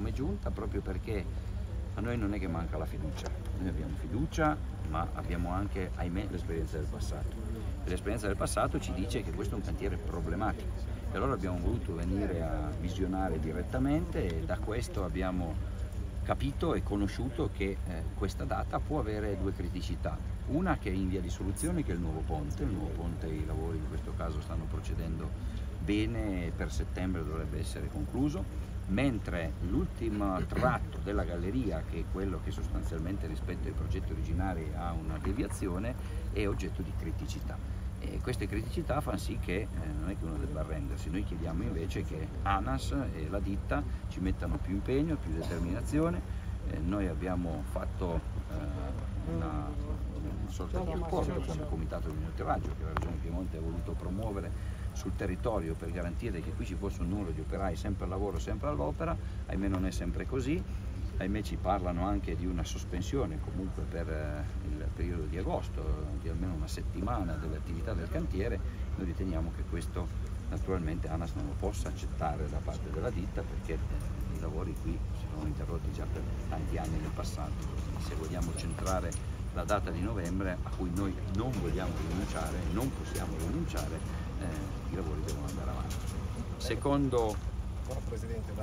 come giunta, proprio perché a noi non è che manca la fiducia, noi abbiamo fiducia, ma abbiamo anche, ahimè, l'esperienza del passato. E l'esperienza del passato ci dice che questo è un cantiere problematico e allora abbiamo voluto venire a visionare direttamente e da questo abbiamo capito e conosciuto che questa data può avere due criticità. Una che è in via di soluzione, che è il nuovo ponte, i lavori in questo caso stanno procedendo bene, per settembre dovrebbe essere concluso, mentre l'ultimo tratto della galleria, che è quello che sostanzialmente rispetto ai progetti originari ha una deviazione, è oggetto di criticità. E queste criticità fanno sì che non è che uno debba arrendersi, noi chiediamo invece che ANAS e la ditta ci mettano più impegno, più determinazione. Noi abbiamo fatto una sorta di accordo con il comitato di monitoraggio che la Regione Piemonte ha voluto promuovere sul territorio per garantire che qui ci fosse un numero di operai sempre al lavoro, sempre all'opera. Ahimè non è sempre così, ahimè ci parlano anche di una sospensione comunque per il periodo di agosto, di almeno una settimana delle attività del cantiere. Noi riteniamo che questo naturalmente ANAS non lo possa accettare da parte della ditta, perché i lavori qui si sono interrotti già per tanti anni nel passato. Se vogliamo centrare la data di novembre, a cui noi non vogliamo rinunciare, non possiamo rinunciare, i lavori devono andare avanti. Secondo